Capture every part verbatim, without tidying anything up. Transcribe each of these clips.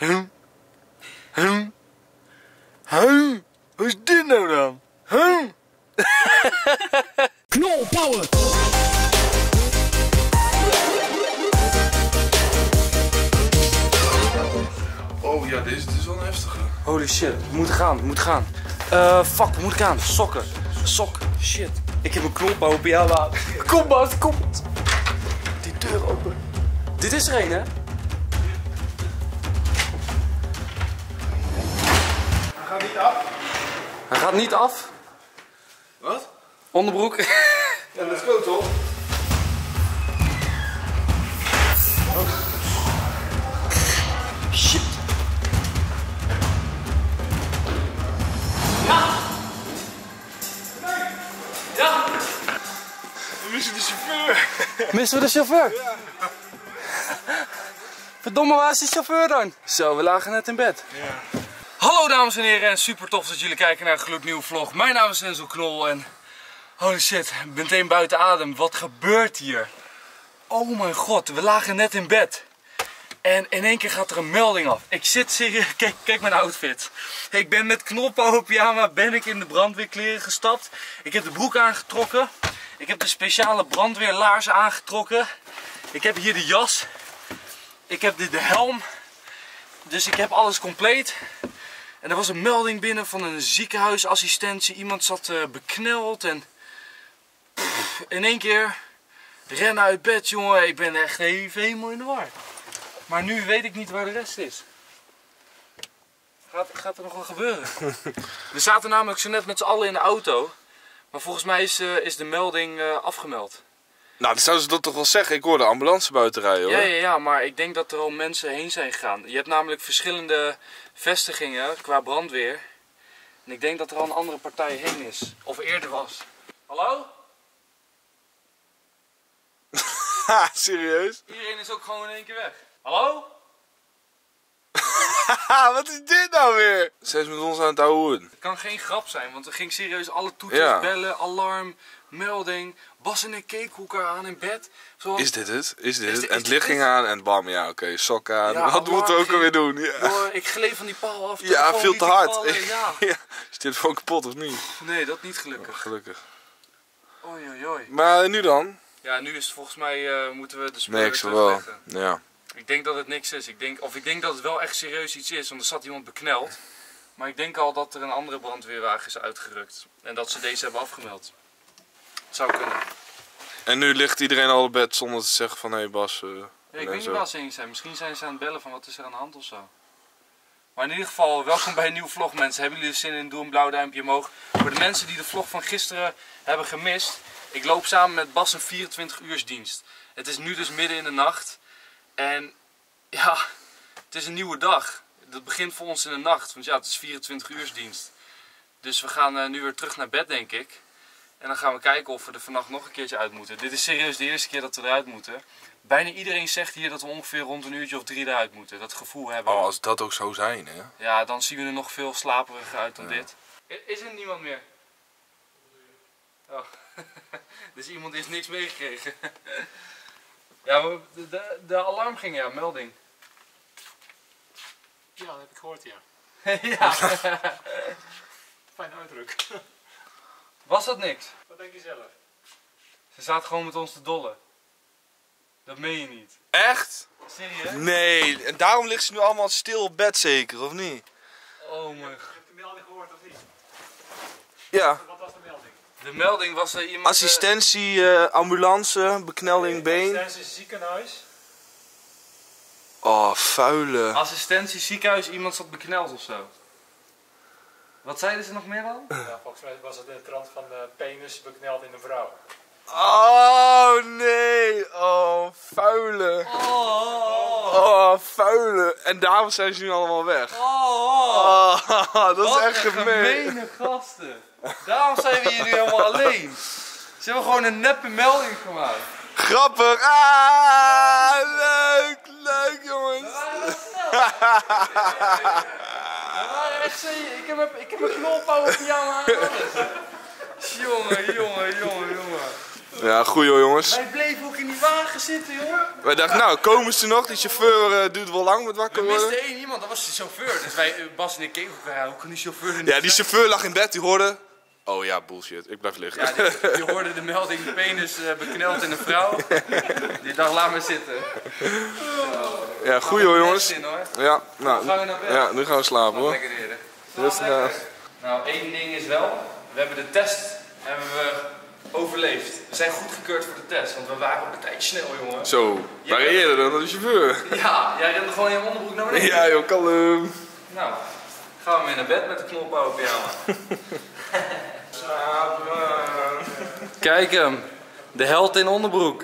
Huh? Huh? Huh? Hoe is dit nou dan? Huh? Knol power! Oh ja, dit is, dit is wel een heftige. Holy shit, we moeten gaan, we moeten gaan. Uh, fuck, we moeten gaan. Sokken. Sok, shit. Ik heb een knolpauw pyjama. Kom Bas, kom. Die deur open. Dit is er een, hè? Hij gaat niet af. Hij gaat niet af. Wat? Onderbroek. Ja, let's go toch? Shit. Ja. Ja. We missen de chauffeur. Missen we de chauffeur? Ja. Verdomme, waar is die chauffeur dan? Zo, we lagen net in bed. Ja. Hallo dames en heren en super tof dat jullie kijken naar een gloednieuwe vlog. Mijn naam is Enzo Knol en holy shit, ik ben meteen buiten adem. Wat gebeurt hier? Oh mijn god, we lagen net in bed. En in één keer gaat er een melding af. Ik zit serieus, kijk, kijk mijn outfit. Ik ben met knolpauw pyjama ben ik in de brandweerkleren gestapt. Ik heb de broek aangetrokken. Ik heb de speciale brandweerlaarzen aangetrokken. Ik heb hier de jas. Ik heb de, de helm. Dus ik heb alles compleet. En er was een melding binnen van een ziekenhuisassistentie. Iemand zat uh, bekneld en pff, in één keer rennen uit bed, jongen. Ik ben echt even helemaal in de war. Maar nu weet ik niet waar de rest is. Gaat, gaat er nog wel gebeuren? We zaten namelijk zo net met z'n allen in de auto. Maar volgens mij is, uh, is de melding uh, afgemeld. Nou, dan zouden ze dat toch wel zeggen. Ik hoor de ambulance buiten rijden hoor. Ja, ja, ja, maar ik denk dat er al mensen heen zijn gegaan. Je hebt namelijk verschillende vestigingen qua brandweer. En ik denk dat er al een andere partij heen is. Of eerder was. Hallo? Ha, serieus? Iedereen is ook gewoon in één keer weg. Hallo? Haha, wat is dit nou weer? Zij is met ons aan het ouwen. Het kan geen grap zijn, want er ging serieus alle toeters, Ja. bellen, alarm, melding. Bas en ik keken elkaar aan in bed. Zoals... Is dit het? Is dit Is het? dit- En is het licht dit ging aan en bam, ja oké, sok aan. Ja, Wat moeten we alarm ook alweer ging- doen? Ja, Joh, ik gleed van die paal af. ja telefoon veel liet te ik hard. vallen, Ja. Ja. Is dit gewoon kapot of niet? Nee, dat niet gelukkig. Gelukkig. Oei, oei, oei. Maar nu dan? Ja, nu is het volgens mij, uh, moeten we de spullen Nee, ik zou wel. terugleggen. Ja. Ik denk dat het niks is. Ik denk, of ik denk dat het wel echt serieus iets is, want er zat iemand bekneld. Maar ik denk al dat er een andere brandweerwagen is uitgerukt. En dat ze deze hebben afgemeld. Het zou kunnen. En nu ligt iedereen al op bed zonder te zeggen van hé hey Bas. Uh, Ja, ik weet niet waar ze heen zijn. Misschien zijn ze aan het bellen van wat is er aan de hand of zo. Maar in ieder geval, welkom bij een nieuwe vlog mensen. Hebben jullie er zin in? Doe een blauw duimpje omhoog. Voor de mensen die de vlog van gisteren hebben gemist. Ik loop samen met Bas een vierentwintig uursdienst. Het is nu dus midden in de nacht. En ja, het is een nieuwe dag. Dat begint voor ons in de nacht. Want ja, het is vierentwintig uursdienst. Dus we gaan uh, nu weer terug naar bed denk ik. En dan gaan we kijken of we er vannacht nog een keertje uit moeten. Dit is serieus de eerste keer dat we eruit moeten. Bijna iedereen zegt hier dat we ongeveer rond een uurtje of drie eruit moeten. Dat gevoel hebben we. Oh, als dat ook zou zijn hè. Ja, dan zien we er nog veel slaperiger uit dan ja. dit. Is er niemand meer? Oh. Dus iemand heeft niks meegekregen. Ja, we, de, de, de alarm ging ja, melding. Ja, dat heb ik gehoord, ja. Ja. Fijn uitdruk. Was dat niks? Wat denk je zelf? Ze zaten gewoon met ons te dollen. Dat meen je niet. Echt? Serieus? Nee, en daarom ligt ze nu allemaal stil op bed zeker, of niet? Oh mijn god. Heb je de melding gehoord of niet? Ja. Wat was de melding? De melding was er iemand... Assistentie, uh, ambulance, beknelding been. Assistentie ziekenhuis. Oh, vuile. Assistentie, ziekenhuis, iemand zat bekneld of zo. Wat zeiden ze nog meer dan? Ja, volgens mij was het in de trant van de penis bekneld in een vrouw. Oh nee, oh vuile. Oh, Oh, vuile. En daarom zijn ze nu allemaal weg. oh, Oh, dat is Wat echt een gemeen. gemene gasten. Daarom zijn we hier nu helemaal alleen. Ze hebben gewoon een neppe melding gemaakt. Grappig. Ah, leuk, leuk jongens. We waren echt zo... Ik heb een, ik heb een knolpauw pyjama aan alles. Jongen, jongen, jongen, jongen. Ja, goed hoor jongens. Wij bleven ook in die wagen zitten, joh. Wij dachten, nou, komen ze nog? Die chauffeur uh, duurt wel lang met wakker We worden. misten één iemand, dat was de chauffeur. Dus wij, uh, Bas en ik keken elkaar, hoe kan die chauffeur er niet Ja, die zijn? chauffeur lag in bed, die hoorde... Oh ja, bullshit, ik blijf liggen. Ja, die, die hoorde de melding, de penis uh, bekneld in een vrouw. Die dacht, laat maar zitten. Ja, goed hoor jongens. In, hoor. Ja, nou, Gaan we naar bed? ja, nu gaan we slapen hoor. Lekker heren. Rustig aan. Nou, één ding is wel, we hebben de test hebben we overleefd. We zijn goedgekeurd voor de test, want we waren op een tijd snel, jongen. Zo, waar reed je dan? Dat is de chauffeur. Ja, jij rende gewoon in je onderbroek naar beneden. Ja joh, kalm. Nou, gaan we weer naar bed met de knolbouw pyjama. Kijk hem, de held in onderbroek.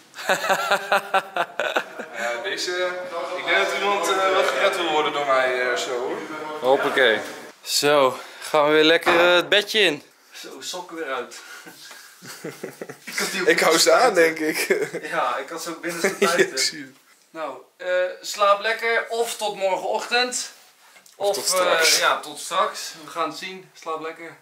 Ja, deze... Ik denk dat iemand uh, wel gered wil worden door mij uh, zo hoor. Hoppakee. Zo, gaan we weer lekker uh, het bedje in. Zo, sokken weer uit. ik, had die ook Ik hou ze aan denk ik. Ja, ik had ze ook binnen Ja, buiten. ik zie het. Nou, uh, slaap lekker of tot morgenochtend. Of, Of tot straks. Uh, ja, tot straks. We gaan het zien. Slaap lekker.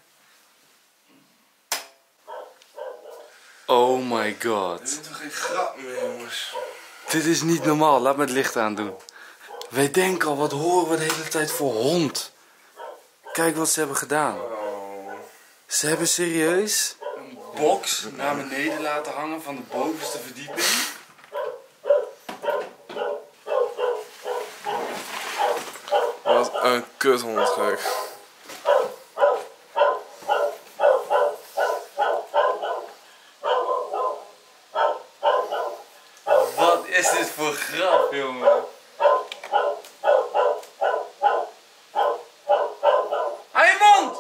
Oh my god. Dit is toch geen grap meer jongens. Dit is niet normaal. Laat me het licht aandoen. Wij denken al, wat horen we de hele tijd voor hond? Kijk wat ze hebben gedaan. Oh. Ze hebben serieus een box naar beneden laten hangen van de bovenste verdieping. Wat een kuthond gek. Wat is dit voor grap, jongen? Hou je mond!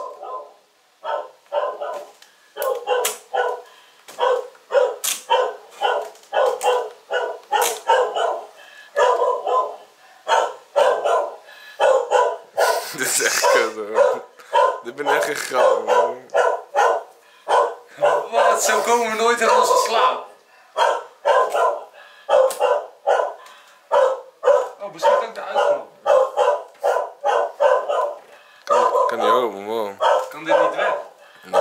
Dit is echt kut hoor. Dit ben echt geen grap man. Wat? Zo komen we nooit in onze slaap. Oh, misschien kan ik de uitknop. Kan, kan niet open, wow. Kan dit niet weg? Nee.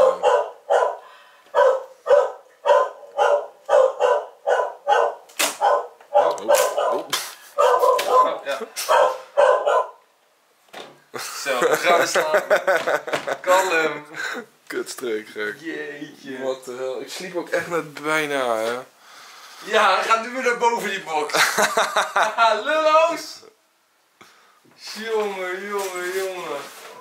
Oh, oh. Oh, ja. Zo, we gaan weer slapen. Kalm. Kutstreek gek. Jeetje. Wat de hel. Ik sliep ook echt net bijna hè. Ja, hij gaat nu weer naar boven die box. Lulloos. Jongen, jongen, jongen.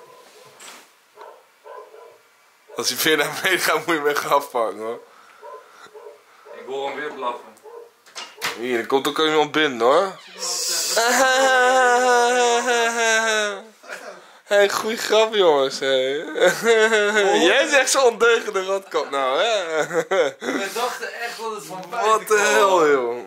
Als hij weer naar beneden gaat moet je hem echt afpakken hoor. Ik hoor hem weer blaffen. Hier, er komt ook iemand binnen hoor. Hey, goeie grap jongens. Hey. Jij zegt zo ondeugende rotkop nou hè. We dachten echt dat het van buiten Wat de hel joh.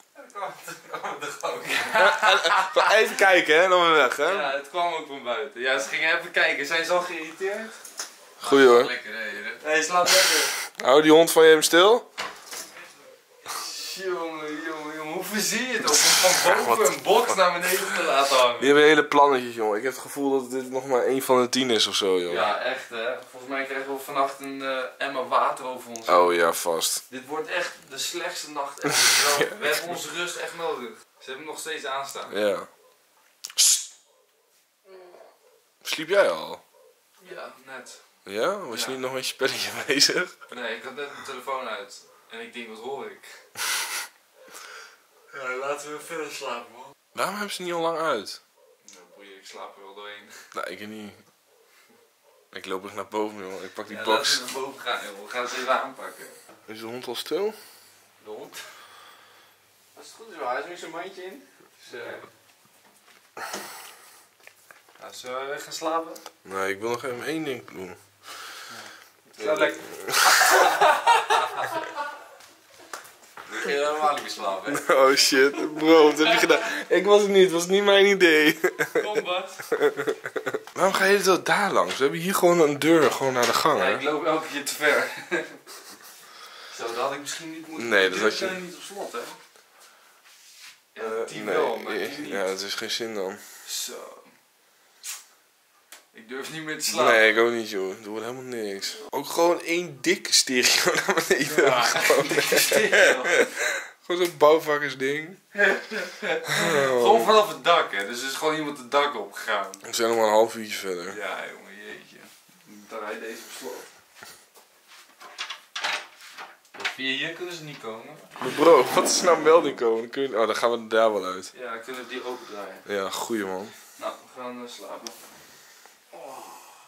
ook. Even kijken hè, dan weer weg hè. Ja, het kwam ook van buiten. Ja, ze gingen even kijken. Zijn ze al geïrriteerd? Goeie hoor. Lekker, hè? Hij slaapt lekker. Hou die hond van je hem stil. Jongen, jongen, jongen. Hoe verzie je het ook om van boven een box naar beneden te laten hangen? Die hebben hele plannetjes jongen. Ik heb het gevoel dat dit nog maar één van de tien is of zo joh. Ja, echt hè. Volgens mij krijgen we vannacht een uh, emmer water over ons. Oh ja, vast. Dit wordt echt de slechtste nacht ever. Terwijl we hebben onze rust echt nodig. Ze hebben hem nog steeds aanstaan. Ja. Sst. Sliep jij al? Ja, net. Ja? Was je Ja. niet nog met je spelletje bezig? Nee, ik had net mijn telefoon uit. En ik denk, wat hoor ik? Ja, laten we verder slapen man. Waarom hebben ze niet al lang uit? Nou boeien, ik slaap er wel doorheen. Nee, ik niet. Ik loop echt naar boven joh. Ik pak die Ja, box. laten we naar boven gaan joh. We gaan ze even aanpakken. Is de hond al stil? De hond. Als het goed is wel, hij is nu zo'n mandje in. Dus, uh... nou, zullen we weer gaan slapen? Nee, ik wil nog even één ding doen. Slaap lekker. Nu ga je helemaal niet meer slapen hè? Oh shit, bro, wat heb je gedaan? Ik was het niet, het was niet mijn idee. Kom Bas. Waarom ga je zo daar langs? We hebben hier gewoon een deur, gewoon naar de gang Ja, hè? ik loop elke keer te ver. Zo, dat had ik misschien niet moeten Nee, doen. dat had je- Die deur niet op slot hè? Ja, Eh, die nee, wel, maar die niet. ja, het is geen zin dan. Zo. Ik durf niet meer te slapen. Nee, ik ook niet joh. Er wordt helemaal niks. Ook gewoon één dikke stereo naar beneden. Ja, gewoon dikke stereo. Gewoon zo'n bouwvakkersding. Gewoon vanaf het dak, hè. Dus er is gewoon iemand het dak opgegaan. We zijn nog maar een half uurtje verder. Ja, jongen, jeetje. Dan hij deze besloten. Via hier kunnen ze niet komen. Maar bro, wat is nou melding komen? Dan kun je... Oh, dan gaan we daar wel uit. Ja, dan kunnen we die open draaien. Ja, goeie man. Nou, we gaan uh, slapen. Oh.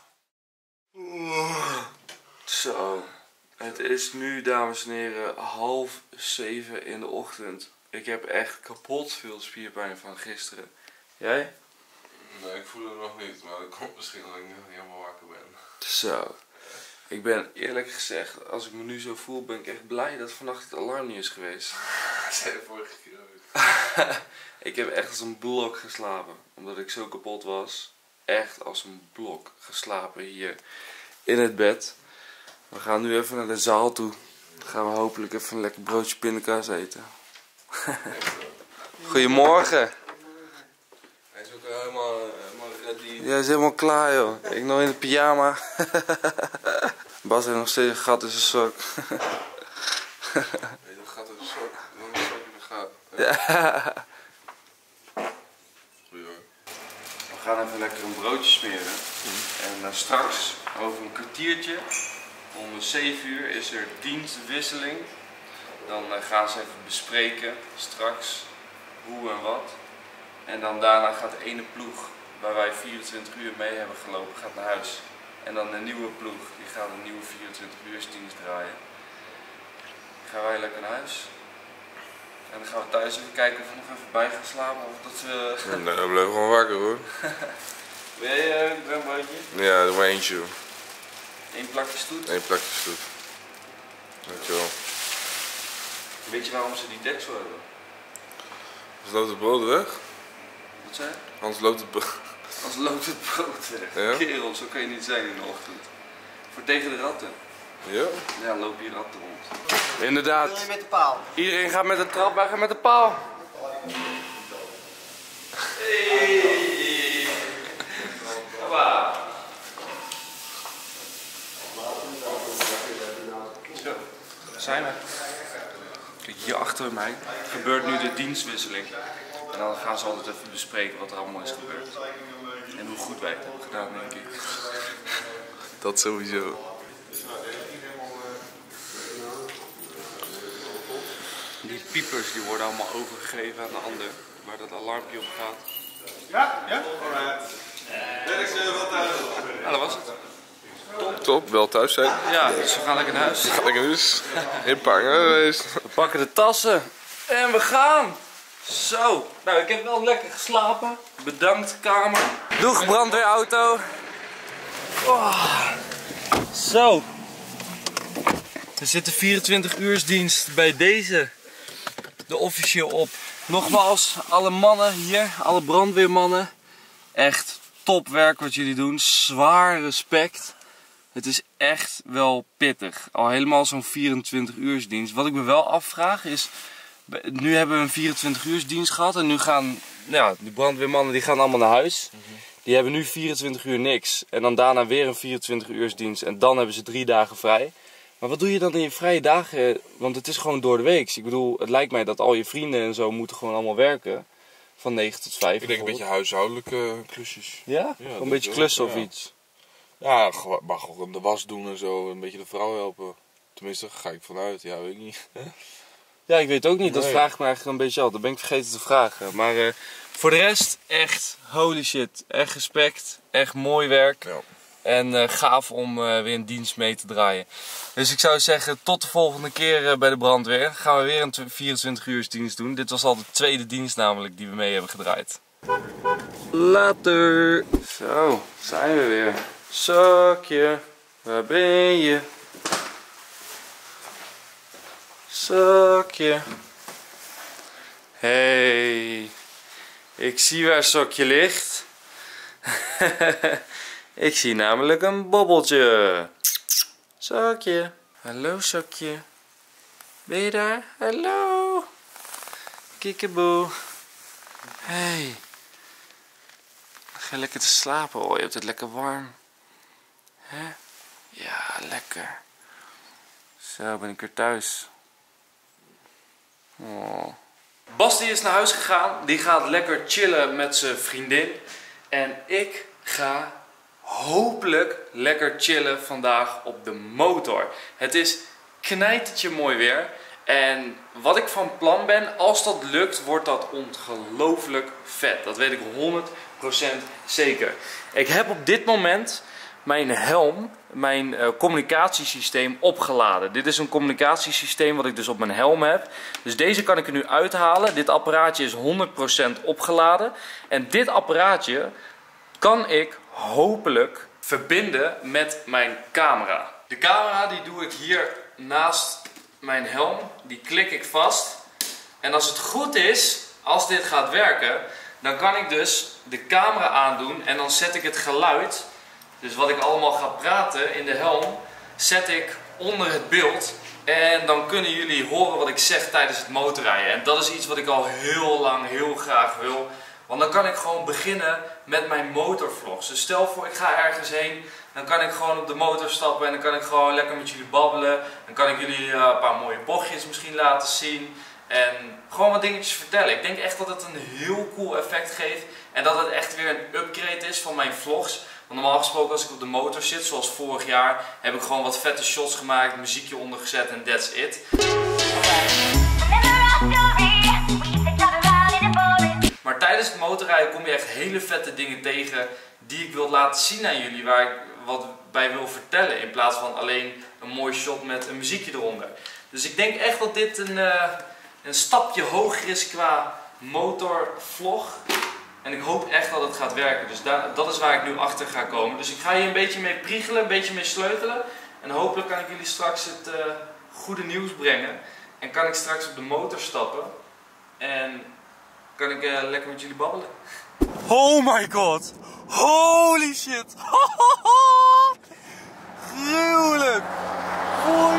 Zo. Het is nu, dames en heren, half zeven in de ochtend. Ik heb echt kapot veel spierpijn van gisteren. Jij? Nee, ik voel het nog niet, maar dat komt misschien omdat ik nog niet helemaal wakker ben. Zo. Ik ben eerlijk gezegd, als ik me nu zo voel, ben ik echt blij dat vannacht het alarm niet is geweest. Dat zei de vorige keer ook. Ik heb echt als een blok geslapen, omdat ik zo kapot was. Echt als een blok geslapen hier in het bed. We gaan nu even naar de zaal toe. Dan gaan we hopelijk even een lekker broodje pindakaas eten. Goedemorgen. Hij is ook helemaal, helemaal ready. Jij is helemaal klaar joh. Ik nog in de pyjama. Bas heeft nog steeds een gat in zijn sok. Weet je, dat gaat er zo. Dan is het gaat. Ja. Goeie hoor. We gaan even lekker een broodje smeren. En uh, straks, over een kwartiertje, om zeven uur is er dienstwisseling. Dan uh, gaan ze even bespreken, straks, hoe en wat. En dan daarna gaat de ene ploeg, waar wij vierentwintig uur mee hebben gelopen, gaat naar huis. En dan de nieuwe ploeg, die gaat een nieuwe vierentwintig uursdienst draaien. Dan gaan wij lekker naar huis. En dan gaan we thuis even kijken of we nog even bij gaan slapen. Of dat we... Nee, we blijven gewoon wakker hoor. Wil jij een broodje? Ja, doe maar eentje hoor. Eén plakje stoet? Eén plakje stoet. Dankjewel. Weet je waarom ze die deksel hebben? Anders loopt het brood weg. Wat zei je? Anders loopt het brood. Als loopt het brood weg. Ja? Kerel, zo kan je niet zijn in de ochtend. Voor tegen de ratten. Ja? Ja, lopen hier ratten rond. Inderdaad. Wil je met de paal? Iedereen gaat met de trap, wij gaan met de paal. Hey. Hoppa. Zo, daar zijn we. Kijk, hier achter mij gebeurt nu de dienstwisseling. En dan gaan ze altijd even bespreken wat er allemaal is gebeurd. En hoe goed wij het hebben gedaan, denk ik. Dat sowieso. Die piepers die worden allemaal overgegeven aan de ander, waar dat alarmpje op gaat. Ja, ja. Alright. Nou, dat was het. Top, wel thuis zijn. Ja, dus we gaan lekker naar huis. Ga lekker dus inpakken geweest. We pakken de tassen en we gaan. Zo, nou ik heb wel lekker geslapen. Bedankt kamer. Doeg brandweerauto. Oh. Zo. Er zit de vierentwintig uursdienst bij deze de officieel op. Nogmaals, alle mannen hier, alle brandweermannen. Echt top werk wat jullie doen. Zwaar respect. Het is echt wel pittig. Al helemaal zo'n vierentwintig uursdienst. Wat ik me wel afvraag is, nu hebben we een vierentwintig uursdienst gehad en nu gaan, ja, die brandweermannen die gaan allemaal naar huis. Mm-hmm. Die hebben nu vierentwintig uur niks. En dan daarna weer een vierentwintig uursdienst en dan hebben ze drie dagen vrij. Maar wat doe je dan in je vrije dagen? Want het is gewoon door de week. Ik bedoel, het lijkt mij dat al je vrienden en zo moeten gewoon allemaal werken. Van negen tot vijf. Ik denk een beetje huishoudelijke klusjes. Ja? Ja, een beetje klussen of ja. iets? Ja, maar gewoon de was doen en zo. Een beetje de vrouw helpen. Tenminste, daar ga ik vanuit. Ja, weet ik niet. Ja, ik weet ook niet. Dat Nee. vraag ik me eigenlijk een beetje af. Dat ben ik vergeten te vragen. Maar uh, voor de rest, echt holy shit. Echt respect. Echt mooi werk. Ja. En uh, gaaf om uh, weer een dienst mee te draaien. Dus ik zou zeggen, tot de volgende keer uh, bij de brandweer. Gaan we weer een vierentwintig uur dienst doen. Dit was al de tweede dienst namelijk die we mee hebben gedraaid. Later. Zo, zijn we weer. Zakje, waar ben je? Sokje. Hey, ik zie waar Sokje ligt. Ik zie namelijk een bobbeltje. Sokje. Hallo Sokje. Ben je daar? Hallo. Kiekeboe. Hey. Ga je lekker te slapen? Oh, je hebt het lekker warm. Hè? Ja, lekker. Zo, ben ik weer thuis. Oh. Basti is naar huis gegaan. Die gaat lekker chillen met zijn vriendin. En ik ga hopelijk lekker chillen vandaag op de motor. Het is knijtertje mooi weer. En wat ik van plan ben, als dat lukt, wordt dat ongelooflijk vet. Dat weet ik honderd procent zeker. Ik heb op dit moment mijn helm, mijn uh, communicatiesysteem opgeladen. Dit is een communicatiesysteem wat ik dus op mijn helm heb. Dus deze kan ik er nu uithalen. Dit apparaatje is honderd procent opgeladen. En dit apparaatje kan ik hopelijk verbinden met mijn camera. De camera die doe ik hier naast mijn helm. Die klik ik vast. En als het goed is, als dit gaat werken, dan kan ik dus de camera aandoen en dan zet ik het geluid, dus wat ik allemaal ga praten in de helm, zet ik onder het beeld. En dan kunnen jullie horen wat ik zeg tijdens het motorrijden. En dat is iets wat ik al heel lang heel graag wil. Want dan kan ik gewoon beginnen met mijn motorvlogs. Dus stel voor ik ga ergens heen, dan kan ik gewoon op de motor stappen en dan kan ik gewoon lekker met jullie babbelen. Dan kan ik jullie uh, een paar mooie bochtjes misschien laten zien. En gewoon wat dingetjes vertellen. Ik denk echt dat het een heel cool effect geeft. En dat het echt weer een upgrade is van mijn vlogs. Want normaal gesproken als ik op de motor zit, zoals vorig jaar, heb ik gewoon wat vette shots gemaakt, muziekje ondergezet en that's it. Maar tijdens het motorrijden kom je echt hele vette dingen tegen die ik wil laten zien aan jullie, waar ik wat bij wil vertellen. In plaats van alleen een mooi shot met een muziekje eronder. Dus ik denk echt dat dit een, uh, een stapje hoger is qua motorvlog. En ik hoop echt dat het gaat werken. Dus daar, dat is waar ik nu achter ga komen. Dus ik ga hier een beetje mee priegelen, een beetje mee sleutelen. En hopelijk kan ik jullie straks het uh, goede nieuws brengen. En kan ik straks op de motor stappen. En kan ik uh, lekker met jullie babbelen. Oh my god! Holy shit! Gruwelijk! Oh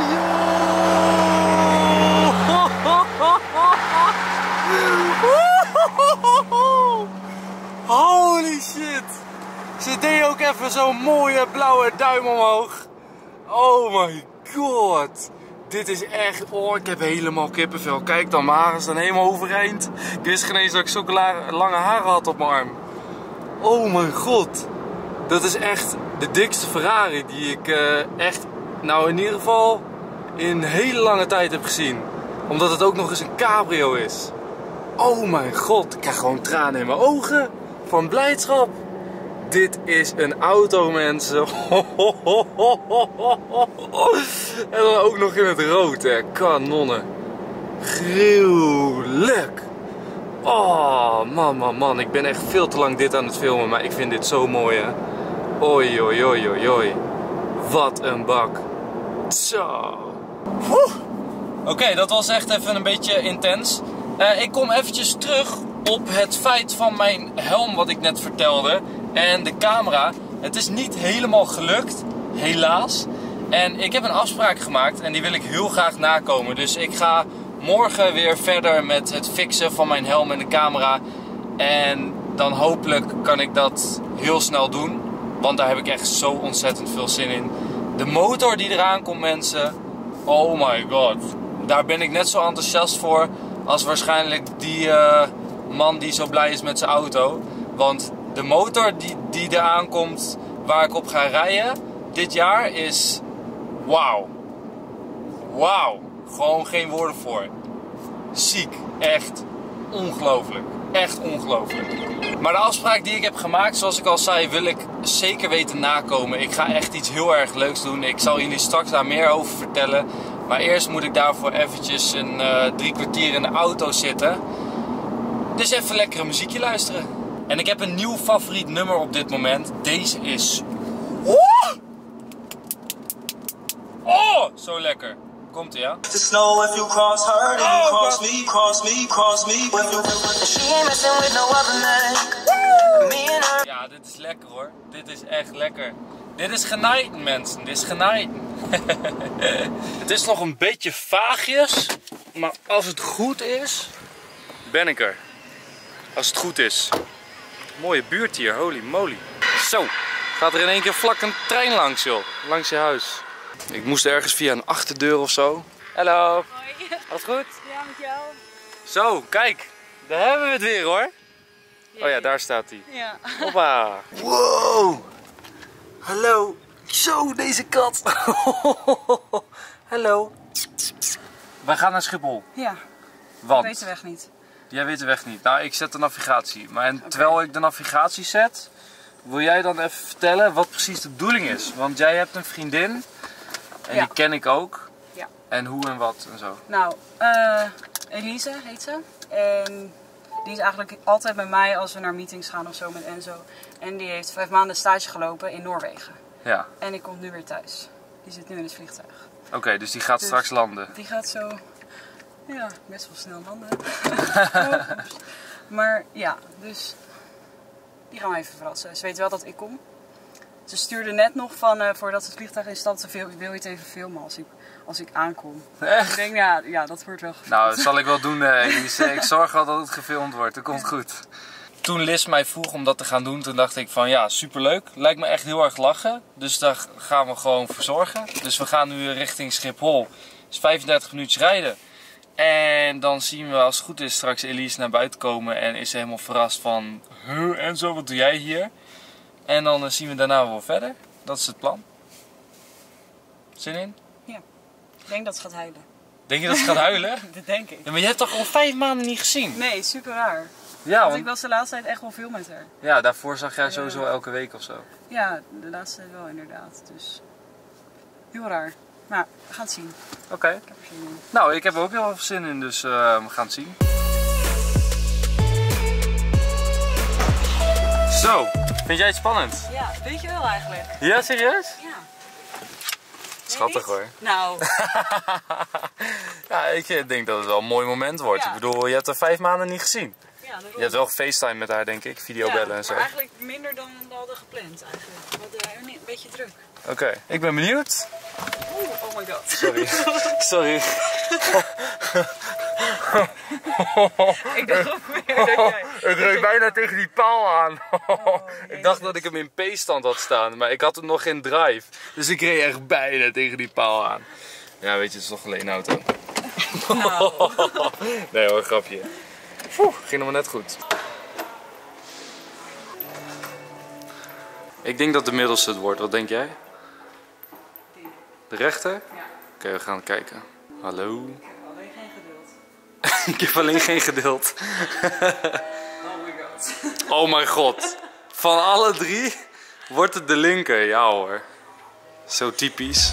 holy shit! Ze deed ook even zo'n mooie blauwe duim omhoog. Oh my god! Dit is echt... Oh, ik heb helemaal kippenvel. Kijk dan, mijn haren staan helemaal overeind. Ik wist geen eens dat ik zulke lange haren had op mijn arm. Oh mijn god! Dat is echt de dikste Ferrari die ik uh, echt, nou in ieder geval, in een hele lange tijd heb gezien. Omdat het ook nog eens een cabrio is. Oh mijn god, ik krijg gewoon tranen in mijn ogen van blijdschap. Dit is een auto, mensen. En dan ook nog in het rood, hè. Kanonnen. Gruwelijk. Oh, man, man, man. Ik ben echt veel te lang dit aan het filmen, maar ik vind dit zo mooi, hè. Oi, oi, oi, oi, oi. Wat een bak. Zo. Oké, okay, dat was echt even een beetje intens. Uh, ik kom eventjes terug op het feit van mijn helm wat ik net vertelde. En de camera. Het is niet helemaal gelukt, helaas. En ik heb een afspraak gemaakt en die wil ik heel graag nakomen. Dus ik ga morgen weer verder met het fixen van mijn helm en de camera. En dan hopelijk kan ik dat heel snel doen. Want daar heb ik echt zo ontzettend veel zin in. De motor die eraan komt, mensen. Oh my god. Daar ben ik net zo enthousiast voor als waarschijnlijk die uh, man die zo blij is met zijn auto. Want de motor die, die eraan komt waar ik op ga rijden dit jaar is wauw. Wauw. Gewoon geen woorden voor. Ziek. Echt ongelooflijk. Echt ongelooflijk. Maar de afspraak die ik heb gemaakt, zoals ik al zei, wil ik zeker weten nakomen. Ik ga echt iets heel erg leuks doen. Ik zal jullie straks daar meer over vertellen. Maar eerst moet ik daarvoor eventjes een uh, drie kwartier in de auto zitten. Dus even lekker een muziekje luisteren. En ik heb een nieuw favoriet nummer op dit moment. Deze is... Oh, oh zo lekker. Komt ie, ja? Ja, dit is lekker hoor. Dit is echt lekker. Dit is genaaid, mensen. Dit is genaaid. Het is nog een beetje vaagjes. Maar als het goed is, ben ik er. Als het goed is. Mooie buurt hier, holy moly. Zo, gaat er in één keer vlak een trein langs, joh. Langs je huis. Ik moest ergens via een achterdeur of zo. Hallo. Hoi. Alles goed? Ja, met jou? Zo, kijk. Daar hebben we het weer, hoor. Oh ja, daar staat hij. Ja. Hoppa. Wow. Hallo. Zo, deze kat. Hallo. Wij gaan naar Schiphol. Ja, Want ik weet de weg niet. jij weet de weg niet. Nou, ik zet de navigatie. Maar en terwijl ik de navigatie zet, wil jij dan even vertellen wat precies de bedoeling is? Want jij hebt een vriendin. En Ja. die ken ik ook. Ja. En hoe en wat en zo. Nou, eh Elise heet ze. En die is eigenlijk altijd bij mij als we naar meetings gaan of zo met Enzo. En die heeft vijf maanden stage gelopen in Noorwegen. Ja. En die komt nu weer thuis. Die zit nu in het vliegtuig. Oké, dus die gaat Dus- straks landen. Die gaat zo, ja, best wel snel landen. Maar ja, dus die gaan we even verrassen. Ze weet wel dat ik kom. Ze stuurde net nog van, uh, voordat het vliegtuig instapte, wil je het even filmen als ik, als ik aankom. Echt? Ik denk, ja, ja, dat wordt wel gefilmd. Nou, dat zal ik wel doen, eh, Elise. Ik zorg wel dat het gefilmd wordt. Dat komt goed. Toen Liz mij vroeg om dat te gaan doen, toen dacht ik van ja, superleuk. Lijkt me echt heel erg lachen. Dus daar gaan we gewoon voor zorgen. Dus we gaan nu richting Schiphol. Dus vijfendertig minuutjes rijden. En dan zien we als het goed is straks Elise naar buiten komen en is ze helemaal verrast van huh, Enzo, wat doe jij hier? En dan uh, zien we daarna wel verder. Dat is het plan. Zin in? Ik denk dat ze gaat huilen. Denk je dat ze gaat huilen? Dat denk ik. Ja, maar je hebt toch al vijf maanden niet gezien? Nee, super raar. Ja, Want want ik was de laatste tijd echt wel veel met haar. ja, daarvoor zag jij sowieso elke week of zo. Ja, de laatste tijd wel inderdaad. Dus heel raar. Maar we gaan het zien. Oké. Ik heb er zin in. Nou, ik heb er ook heel veel zin in, dus uh, we gaan het zien. Zo, vind jij het spannend? Ja, weet je wel eigenlijk. Ja, serieus? Ja. Schattig hoor. Nou, Ja, ik denk dat het wel een mooi moment wordt. Ja. Ik bedoel, je hebt er vijf maanden niet gezien. ja, daarom. Je hebt wel FaceTime met haar, denk ik, videobellen Ja, en zo. maar eigenlijk minder dan we hadden gepland eigenlijk. We hadden een beetje druk. Oké, ik ben benieuwd. Oeh, oh my god. Sorry. Sorry. Ik dacht ook weer dat jij... Ik reed bijna tegen die paal aan. nee, Ik dacht dat ik hem in P-stand had staan, maar ik had hem nog in drive. Dus ik reed echt bijna tegen die paal aan. Ja, weet je, het is toch alleen auto. Nou, Nee hoor, grapje. Oeh, ging nog maar net goed. Ik denk dat de middelste het wordt. Wat denk jij? De rechter? ja. Oké, we gaan kijken. Hallo? Alleen geen geduld. Ik heb alleen geen geduld. Oh my god. Oh mijn god. Van alle drie wordt het de linker. Ja hoor. Zo typisch.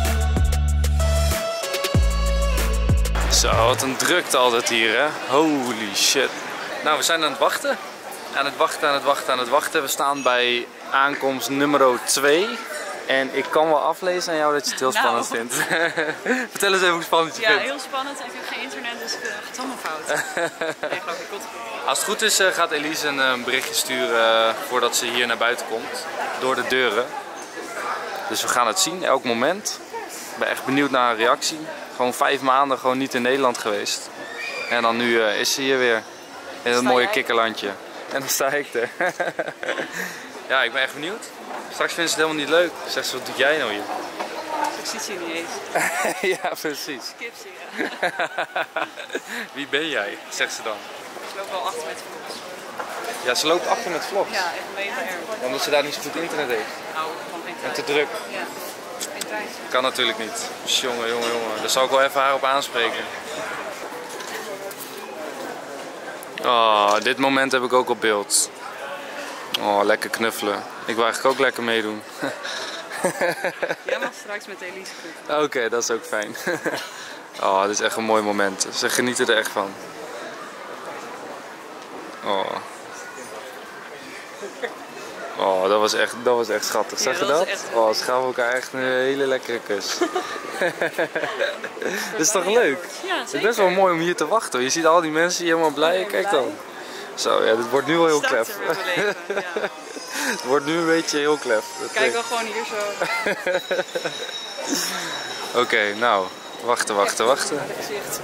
Zo, wat een drukte altijd hier hè. Holy shit. Nou, we zijn aan het wachten. Aan het wachten, aan het wachten, aan het wachten. We staan bij aankomst nummer twee. En ik kan wel aflezen aan jou dat je het heel Nou. spannend vindt. Vertel eens even hoe spannend je Ja, vindt. heel spannend. Ik heb geen internet, dus het gaat allemaal fout. Nee, geloof ik. Komt goed. Als het goed is uh, gaat Elise een uh, berichtje sturen uh, voordat ze hier naar buiten komt. Door de deuren. Dus we gaan het zien, elk moment. Ik ben echt benieuwd naar haar reactie. Gewoon vijf maanden gewoon niet in Nederland geweest. En dan nu uh, is ze hier weer. In dat Sta mooie jij? kikkerlandje. En dan sta ik er. Ja, ik ben echt benieuwd. Straks vinden ze het helemaal niet leuk. Zegt ze, wat doe jij nou hier? Ik zie ze niet eens. Ja, precies. Skip ze, ja. Wie ben jij? Zegt ze dan. Ik loop wel achter met vlogs. Ja, ze loopt achter met vlogs. Ja, echt mega erg. Omdat ze daar niet zo goed internet heeft. Nou, gewoon geen En tijd. te druk. Ja, geen tijd. Kan natuurlijk niet. Dus jongen, jongen, jongen. Daar zal ik wel even haar op aanspreken. Oh, dit moment heb ik ook op beeld. Oh, lekker knuffelen. Ik wil eigenlijk ook lekker meedoen. Jij mag straks met Elise groepen. Oké, dat is ook fijn. Oh, dit is echt een mooi moment. Ze genieten er echt van. Oh. Oh, dat was echt, dat was echt schattig. Zeg je dat was dat? echt Oh, ze gaven elkaar echt een hele lekkere kus. Dat is toch leuk? Ja, Het is zeker. best wel mooi om hier te wachten hoor. Je ziet al die mensen hier helemaal blij. Kijk dan. Zo, ja, dit wordt nu wel heel Staat klef. er weer beleven, ja. Het wordt nu een beetje heel klef. Dat Kijk wel gewoon hier zo. Oké, okay, nou. Wachten, wachten, wachten. Het gezicht.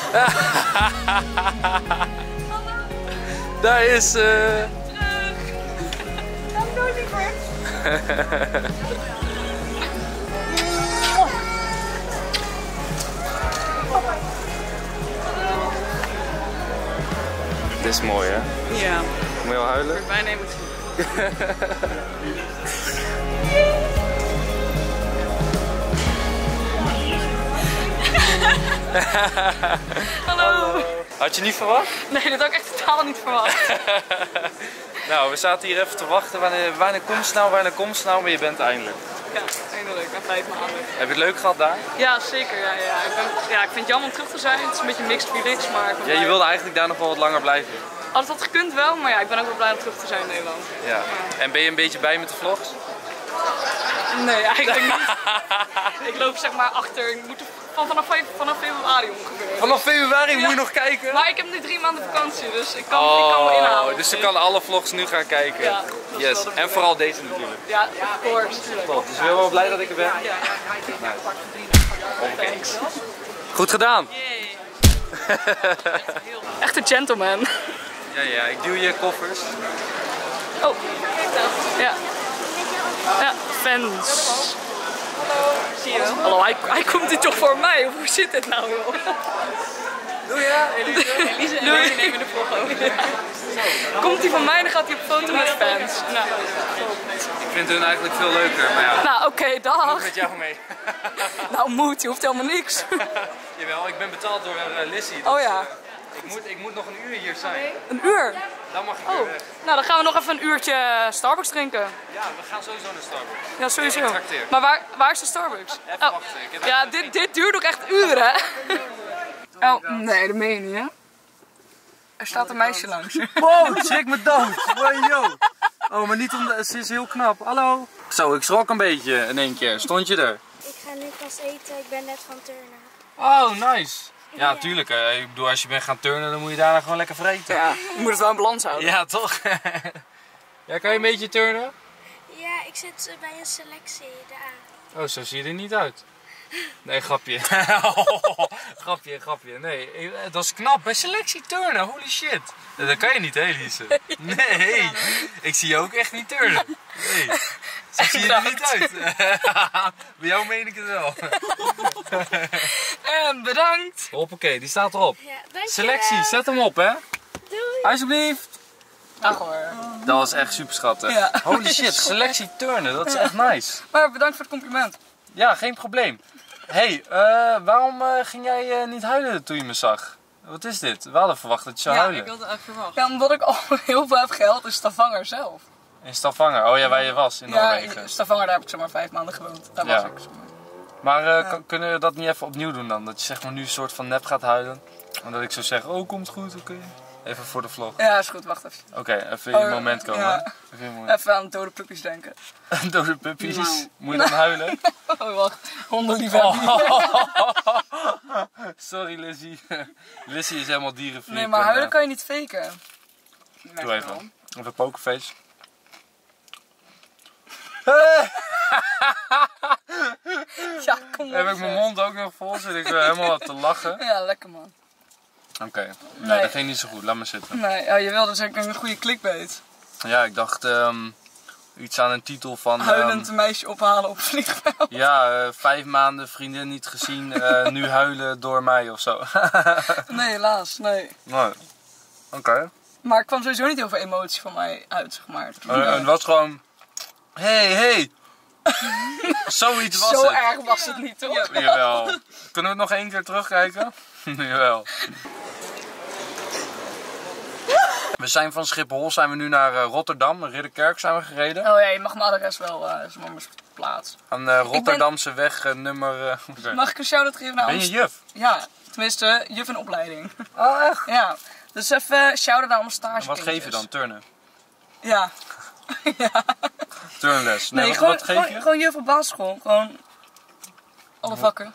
Daar is... Uh... Terug! nooit liever. Dit is mooi, hè? Ja. Moet je al huilen? Wij nemen het Hallo. Had je niet verwacht? Nee, dat had ik echt totaal niet verwacht. Nou, we zaten hier even te wachten. Wanneer, wanneer komt ze nou, wanneer komt ze nou? Maar je bent eindelijk. Ja, eindelijk. Na vijf maanden. Heb je het leuk gehad daar? Ja, zeker. Ja, ja. Ik, ben, ja, ik vind het jammer om terug te zijn. Het is een beetje mixed feelings, maar... Ja, je wilde eigenlijk daar nog wel wat langer blijven. Als dat gekund wel, maar ja, ik ben ook wel blij om terug te zijn in Nederland. Ja. En ben je een beetje bij met de vlogs? Nee, eigenlijk niet. Ik loop zeg maar achter, ik moet van, vanaf, vanaf februari ongeveer. Vanaf februari moet je Ja. nog kijken? Maar ik heb nu drie maanden vakantie, dus ik kan, Oh, ik kan me inhalen. dus ze kan alle vlogs nu gaan kijken. Ja, dat is Yes. wel de En vooral deze natuurlijk. Ja, of course, natuurlijk. Top. Dus ik ben wel blij dat ik er ben. Ja. Thanks. Goed gedaan. Yay. Echt een gentleman. Ja, ja, ik duw je koffers. Oh, ja. Ja, fans. Hallo. Zie je wel? Hallo, hij, hij komt hier toch voor mij? Hoe zit dit nou, joh? Doe je? Elise? Elise en Elise nemen de vlog ook. Ja. Komt hij van mij, dan gaat hij op foto met fans. Nou, Ik vind hun eigenlijk veel leuker, maar ja. nou oké, okay, dag. Met jou mee. Nou moet, je hoeft helemaal niks. Jawel, ik ben betaald door uh, Lissy. Dus, Oh ja. uh, ik, moet, ik moet nog een uur hier zijn. Een uur? Dan mag ik Oh, weer weg. nou dan gaan we nog even een uurtje Starbucks drinken. Ja, we gaan sowieso naar Starbucks. Ja, sowieso. Ik trakteer. Maar waar, waar is de Starbucks? Even Oh. wachten. Ik heb Ja, dit, dit duurt ook echt uren, hè? Oh, nee, dat meen je niet, hè? Er staat een meisje langs. Wow, schrik me dood. Yo. Oh, maar niet om de... Ze is heel knap. Hallo. Zo, ik schrok een beetje in één keer. Stond je er? Ik ga nu pas eten, ik ben net van turnen. Oh, nice. Ja, tuurlijk. Hè. Ik bedoel, als je bent gaan turnen, dan moet je daarna gewoon lekker vreten. Ja, je moet het wel in balans houden. Ja, toch? Ja, kan je een beetje turnen? Ja, ik zit eh, bij een selectie, de A. Oh, zo zie je er niet uit. Nee, grapje. grapje, grapje. Nee, eh, dat is knap. Bij selectie turnen, holy shit. Dat kan je niet, hè, Lise? Nee, ik zie je ook echt niet turnen. Nee, zo zie je er niet uit. Bij jou meen ik het wel. En bedankt. Hoppakee, die staat erop. Ja, dankjewel. Selectie, zet hem op, hè. Doei. Alsjeblieft. Dag hoor. Dat was echt super schattig. Ja. Holy shit, selectie turnen, dat is echt nice. Maar bedankt voor het compliment. Ja, geen probleem. Hé, hey, uh, waarom uh, ging jij uh, niet huilen toen je me zag? Wat is dit? We hadden verwacht dat je zou Ja, huilen. ik had het echt verwacht. Ja, omdat ik al heel veel heb geld in Stavanger zelf. In Stavanger, oh ja, waar je was, in Ja, Noorwegen. in Stavanger, daar heb ik zomaar vijf maanden gewoond. Daar Ja. was ik. Zomaar. Maar uh, ja. kunnen we dat niet even opnieuw doen dan? Dat je zeg maar nu een soort van nep gaat huilen. Omdat ik zo zeg, oh komt goed, oké. Okay. Even voor de vlog. Ja, is goed, wacht even. Oké, okay, even in je Oh, moment komen. ja. Even, in moment. Even aan dode puppies denken. Dode puppies. Nou. Moet je dan huilen? Oh, wacht. Hondenliefhebber. Oh. Sorry Lizzie. Lizzie is helemaal dierenvriend. Nee, maar huilen kan je niet faken. Doe even. Even pokerface. Ja, kom op. Heb ik mijn mond ook nog vol, zit ik weer helemaal te lachen. Ja, lekker man. Oké, okay. nee, Nee. dat ging niet zo goed. Laat maar zitten. Nee, ja, je wilde zeker een goede clickbait. Ja, ik dacht um, iets aan een titel van... Huilend Um, een meisje ophalen op vliegveld. ja, uh, vijf maanden vriendin niet gezien, uh, nu huilen door mij of zo. Nee, helaas, nee. Nee. Oké. Okay. Maar er kwam sowieso niet heel veel emotie van mij uit, zeg maar. Toen, Uh, uh, het was gewoon... Hey, hey! Zoiets was Zo het. erg was het niet, toch? Jawel. Kunnen we het nog één keer terugkijken? Jawel. We zijn van Schiphol zijn we nu naar uh, Rotterdam, Ridderkerk zijn we gereden. Oh ja, je mag mijn adres wel, uh, is maar mijn plaats. Aan uh, Rotterdamse weg uh, nummer... Uh, okay. Mag ik een shout-out geven naar Ben je Amsterdam? juf? Ja, tenminste, juf in opleiding. Oh echt? Ja, dus even shout-out naar mijn stage. Wat geef je dan? Turnen? Ja. Ja. Turnles? Nee, Nee, wat, gewoon, wat geef je? gewoon, gewoon juf op basisschool. Gewoon alle vakken.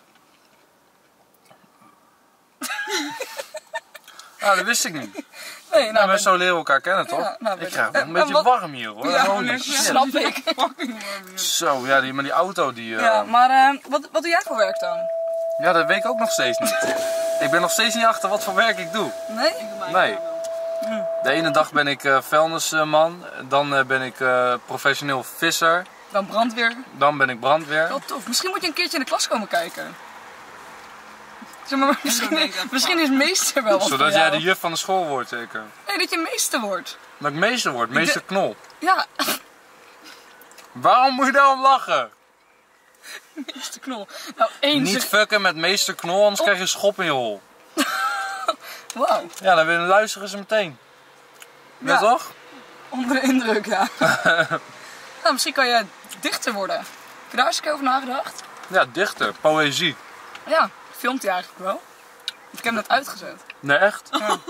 Ah, dat wist ik niet. Nee, nou, Nou, we ben- zo leren elkaar kennen, toch? Ja, nou, ik ben- krijg wel en- een en beetje wat- warm hier, hoor. Ja, Holy dat shit. snap ik. Zo, ja, die, maar die auto die... Uh, Ja, maar uh, wat, wat doe jij voor werk dan? ja, dat weet ik ook nog steeds niet. Ik ben nog steeds niet achter wat voor werk ik doe. Nee? Nee. De ene dag ben ik uh, vuilnisman, dan uh, ben ik uh, professioneel visser, Dan brandweer. dan ben ik brandweer. Wel tof. Misschien moet je een keertje in de klas komen kijken. Zeg maar, misschien, misschien is meester wel wat Zodat voor jij jou. de juf van de school wordt zeker. Nee, dat je meester wordt. Dat ik meester word, meester Knol. Ja, Waarom moet je daarom lachen? meester Knol. Nou, één Niet zeg- fucken met meester Knol, anders krijg je een schop in je hol. Wauw, Ja, dan willen luisteren ze meteen. Ja, Ja. toch? onder de indruk, ja. Nou, misschien kan je dichter worden. Heb je daar eens een keer over nagedacht? Ja, dichter, poëzie. Ja, filmt hij eigenlijk wel. Want ik heb hem net uitgezet. Nee, echt?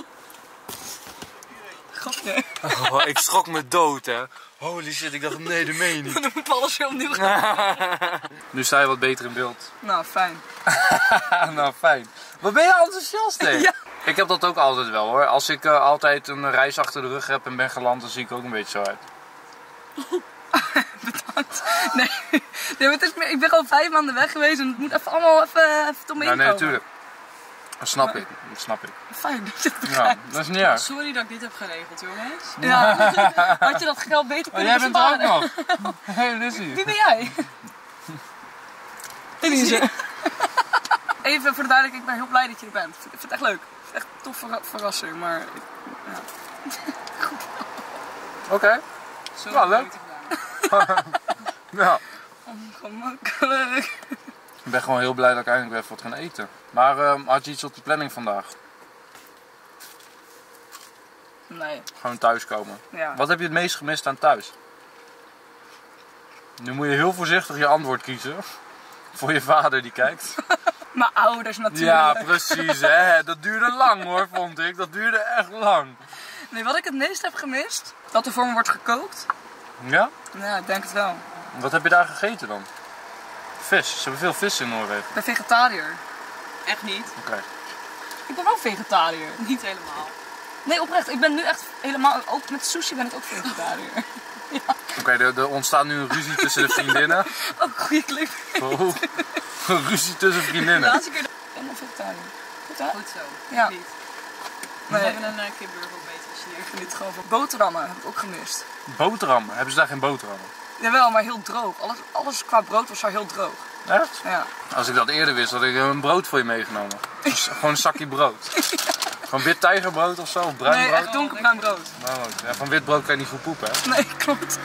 Grapje. Oh, ik schrok me dood, hè. Holy shit, ik dacht, nee, dat meen je niet. Dan moeten we alles weer opnieuw gaan. Nu sta je wat beter in beeld. Nou, fijn. Nou, fijn. Wat ben je enthousiast, hè? Ja. Ik heb dat ook altijd wel, hoor. Als ik uh, altijd een reis achter de rug heb en ben geland, dan zie ik ook een beetje zo uit. Nee, nee maar het is meer, ik ben gewoon vijf maanden weg geweest en het moet even allemaal even, even tot me Ja, nee, inkomen. natuurlijk. Dat snap ik, dat snap ik. Fijn dat je het Ja, begrijpt. dat is niet erg. Sorry dat ik dit heb geregeld, jongens. Ja. Had je dat geld beter Oh, kunnen jij bent er ook besparen? nog. Hé, hey, Lizzie. Wie ben jij? Elise. Even voor de duidelijkheid, ik ben heel blij dat je er bent. Ik vind, ik vind het echt leuk. Ik vind het echt een tof verra- verrassing, maar... ik- Oké. Okay. Zo Ja, leuk. gedaan. Ja. Ongemakkelijk. Ik ben gewoon heel blij dat ik eindelijk weer wat gaan eten. Maar uh, had je iets op de planning vandaag? Nee, Gewoon thuiskomen. ja. Wat heb je het meest gemist aan thuis? Nu moet je heel voorzichtig je antwoord kiezen. Voor je vader die kijkt. Mijn ouders natuurlijk. Ja, precies. Hè. Dat duurde lang hoor, vond ik. Dat duurde echt lang. Nee, wat ik het meest heb gemist, dat er voor me wordt gekookt. Ja? Ja, ik denk het wel. Wat heb je daar gegeten dan? Vis. Ze hebben veel vis in Noorwegen. Ik ben vegetariër. Echt niet. Oké. Ik ben ook vegetariër. Niet helemaal. Nee, oprecht. Ik ben nu echt helemaal... Ook met sushi ben ik ook vegetariër. Oké, er, er ontstaat nu een ruzie tussen de vriendinnen. Ook goede clip. Oh, een ruzie tussen De vriendinnen. laatste keer... Ik ben nog vegetariër. Goed hè? Goed zo. Ja. Niet. We Nee, hebben een uh, kipburger op beter als je ik hier. vind dit gewoon... Boterhammen heb ik ook gemist. Boterhammen. Hebben ze daar geen boterhammen? Jawel, maar heel droog. Alles, alles qua brood was zo heel droog. Echt? Ja. Als ik dat eerder wist, had ik een brood voor je meegenomen. Dus gewoon een zakje brood. Gewoon wit tijgerbrood of zo, of bruin Nee, brood. echt donkerbruin brood. Nou, ja, van wit brood kan je niet goed poepen, hè? Nee, klopt.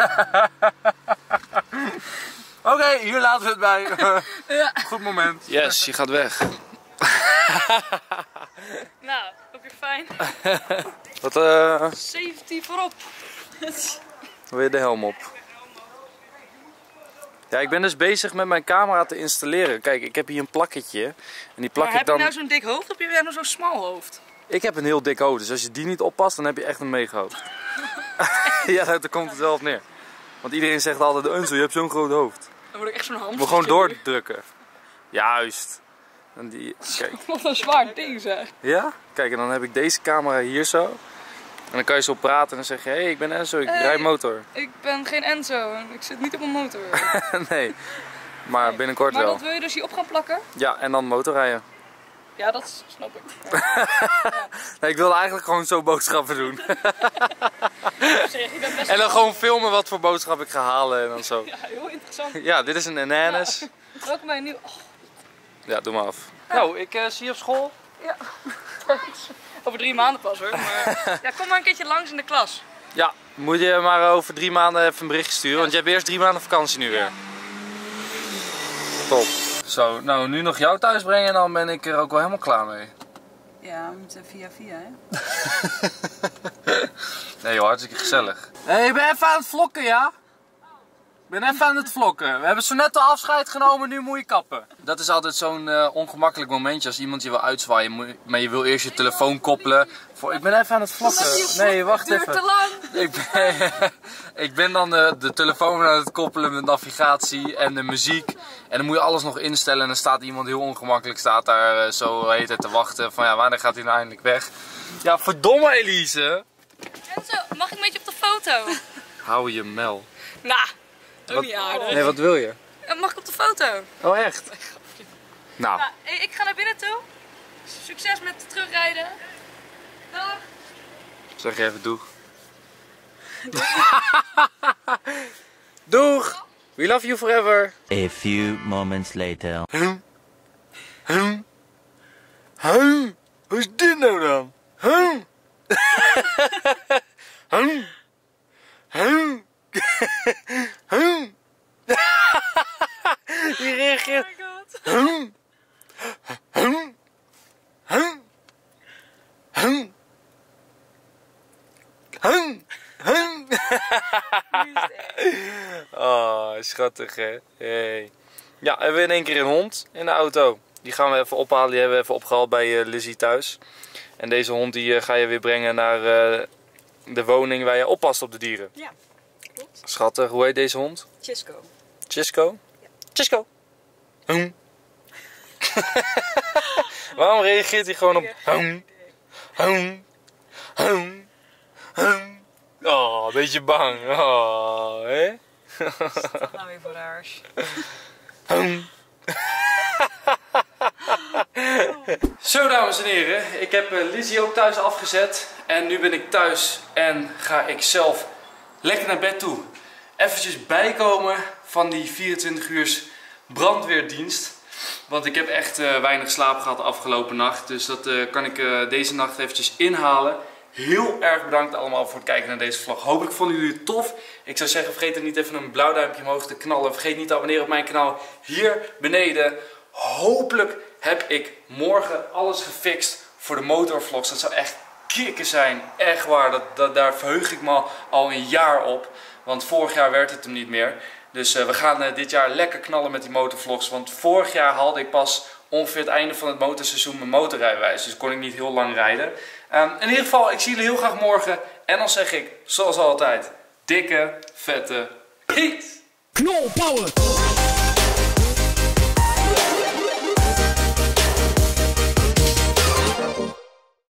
Oké, okay, hier laten we het bij. Ja. Goed moment. Yes, je gaat weg. Nou, ook weer fijn. Wat, eh, Safety voorop. wil je de helm op? Ja, ik ben dus bezig met mijn camera te installeren. Kijk, ik heb hier een plakketje. En die plak Maar ik heb je dan... nou zo'n dik hoofd of heb jij nou zo'n smal hoofd? Ik heb een heel dik hoofd, dus als je die niet oppast, dan heb je echt een mega hoofd. Ja, daar komt het wel op neer. Want iedereen zegt altijd, Enzo, je hebt zo'n groot hoofd. Dan word ik echt zo'n hamster. Moet gewoon doordrukken. Juist. En die... Kijk. Wat een zwaar ding zeg. Ja? Kijk, en dan heb ik deze camera hier zo. En dan kan je zo praten en dan zeg je, hé, hey, ik ben Enzo, ik Hey. rijd motor. Ik ben geen Enzo en ik zit niet op een motor. Nee, maar binnenkort Maar wel. dat wil je dus hier op gaan plakken? Ja, en dan motorrijden. Ja, dat snap ik. Nee, ik wilde eigenlijk gewoon zo boodschappen doen. Zeg, je bent best En dan gewoon filmen wat voor boodschap ik ga halen en dan zo. ja, heel interessant. Ja, dit is een ananas. Welkom bij een nieuw... Oh, Ja, doe maar af. Nou, ik uh, zie je op school. ja. Over drie maanden pas hoor. Maar... Ja, kom maar een keertje langs in de klas. Ja, moet je maar over drie maanden even een berichtje sturen, want je hebt eerst drie maanden vakantie nu weer. Top. Zo, nou nu nog jou thuis brengen en dan ben ik er ook wel helemaal klaar mee. Ja, we moeten via via, hè. Nee joh, hartstikke gezellig. Hé, hey, ik ben even aan het vlokken, ja? Ik ben even aan het vlokken. We hebben zo net de afscheid genomen, nu moet je kappen. Dat is altijd zo'n uh, ongemakkelijk momentje als iemand je wil uitzwaaien, moet je- maar je wil eerst je telefoon koppelen. Voor, ik ben even aan het vlokken. Nee, wacht Duurt even. te lang. Ik ben, ik ben dan de, de telefoon aan het koppelen met navigatie en de muziek. En dan moet je alles nog instellen en dan staat iemand heel ongemakkelijk staat daar uh, zo de hele tijd te wachten. Van ja, wanneer gaat hij nou eindelijk weg? Ja, verdomme Elise. Enzo, mag ik een beetje op de foto? Hou je mel. Nou, ook Wat- niet aardig. Nee, wat wil je? Uh, Mag ik op de foto? Oh echt? Nou, Ja, hey, ik ga naar binnen toe. Succes met het terugrijden. Dag. Zeg je even doeg. Doeg! We love you forever. A few moments later. Huh? Huh? Huh? Hoe is dit nou dan? Huh? Huh? Huh? Huh? Die reageert. Oh my god. Huh? Huh? Huh? Huh? Huh? Huh? Oh, schattig hè. Hey. Ja, we hebben in één keer een hond in de auto. Die gaan we even ophalen. Die hebben we even opgehaald bij uh, Lizzie thuis. En deze hond die uh, ga je weer brengen naar uh, de woning waar je oppast op de dieren. Ja, klopt. Schattig, hoe heet deze hond? Chisco. Chisco? Ja. Chisco. Hm. Waarom reageert hij gewoon op hm? Hm? Hm? Hm? Oh, een beetje bang. Oh, hè? Wat is dat nou weer voor raars? Hm? Zo dames en heren, ik heb uh, Lizzie ook thuis afgezet. En nu ben ik thuis en ga ik zelf lekker naar bed toe. Eventjes bijkomen van die vierentwintig uur brandweerdienst. Want ik heb echt uh, weinig slaap gehad de afgelopen nacht. Dus dat uh, kan ik uh, deze nacht eventjes inhalen. Heel erg bedankt allemaal voor het kijken naar deze vlog. Hopelijk vonden jullie het tof. Ik zou zeggen, vergeet er niet even een blauw duimpje omhoog te knallen. Vergeet niet te abonneren op mijn kanaal hier beneden. Hopelijk heb ik morgen alles gefixt voor de motorvlogs. Dat zou echt kicken zijn. Echt waar. Dat, dat, daar verheug ik me al een jaar op. Want vorig jaar werd het hem niet meer. Dus uh, we gaan uh, dit jaar lekker knallen met die motorvlogs. Want vorig jaar haalde ik pas ongeveer het einde van het motorseizoen mijn motorrijbewijs. Dus kon ik niet heel lang rijden. Um, in ieder geval, ik zie jullie heel graag morgen. En dan zeg ik, zoals altijd, dikke, vette peace! Knol Power!